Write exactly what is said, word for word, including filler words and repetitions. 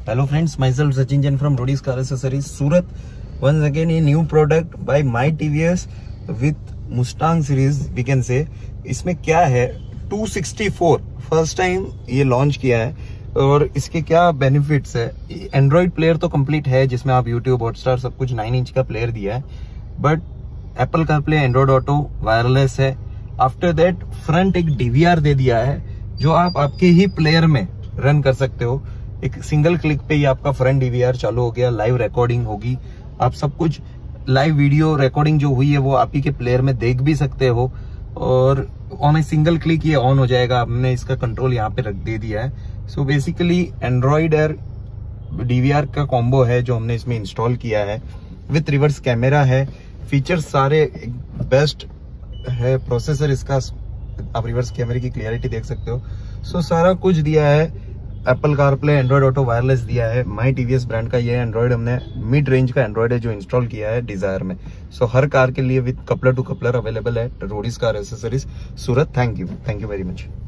Hello friends, myself Sachin Jain from Rodis Car Accessories, Surat. Once again a new product by my T V S with Mustang series we can say. इसमें क्या है two sixty four first time ये launch किया है और इसके क्या benefits है। एंड्रॉइड प्लेयर तो कंप्लीट है जिसमें आप यूट्यूब हॉटस्टार सब कुछ नाइन इंच का प्लेयर दिया है, but Apple CarPlay Android auto wireless है। आफ्टर दैट फ्रंट एक डीवीआर दे दिया है जो आप आपके ही प्लेयर में रन कर सकते हो। एक सिंगल क्लिक पे ही आपका फ्रंट डीवीआर चालू हो गया, लाइव रिकॉर्डिंग होगी, आप सब कुछ लाइव वीडियो रिकॉर्डिंग जो हुई है वो आप ही के प्लेयर में देख भी सकते हो और ऑन ए सिंगल क्लिक ये ऑन हो जाएगा। हमने इसका कंट्रोल यहाँ पे रख दे दिया है। सो बेसिकली एंड्रॉइड और डीवीआर का कॉम्बो है जो हमने इसमें इंस्टॉल किया है। विथ रिवर्स कैमरा है, फीचर्स सारे बेस्ट है। प्रोसेसर इसका आप रिवर्स कैमरे की क्लियरिटी देख सकते हो। सो so, सारा कुछ दिया है। Apple CarPlay Android auto wireless दिया है। माई टीवीएस ब्रांड का ये एंड्रॉइड हमने मिड रेंज का एंड्रॉइड है जो इंस्टॉल किया है डिजायर में। सो so, हर कार के लिए with coupler to coupler available है। Roadies car accessories Surat. Thank you thank you very much.